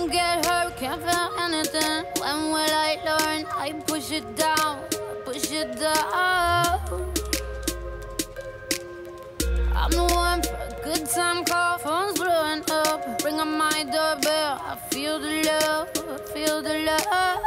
don't get hurt, can't feel anything. When will I learn? I push it down, push it down. I'm the one for a good time call, phone's blowing up. Ring on my doorbell, I feel the love, I feel the love.